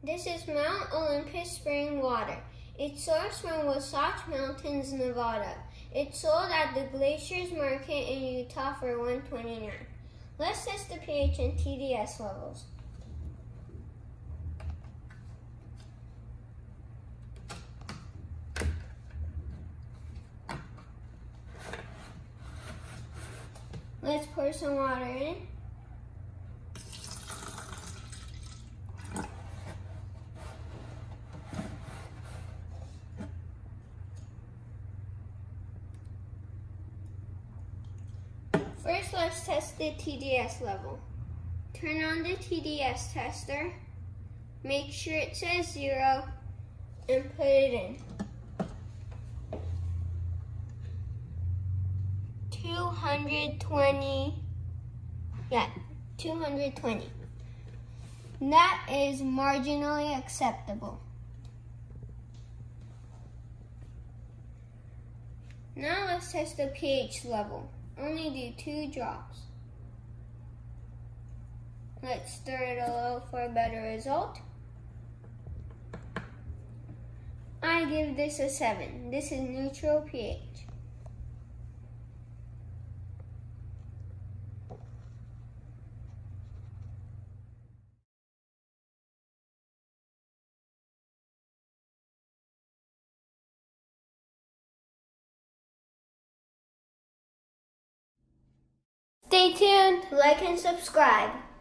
This is Mount Olympus Spring water. It's sourced from Wasatch Mountains, Nevada. It's sold at the Glazier market in Utah for $1.29. Let's test the pH and TDS levels. Let's pour some water in. First, let's test the TDS level. Turn on the TDS tester, make sure it says 0, and put it in. 220. Yeah, 220. That is marginally acceptable. Now let's test the pH level. Only do 2 drops. Let's stir it a little for a better result. I give this a 7. This is neutral pH. Stay tuned, like and subscribe.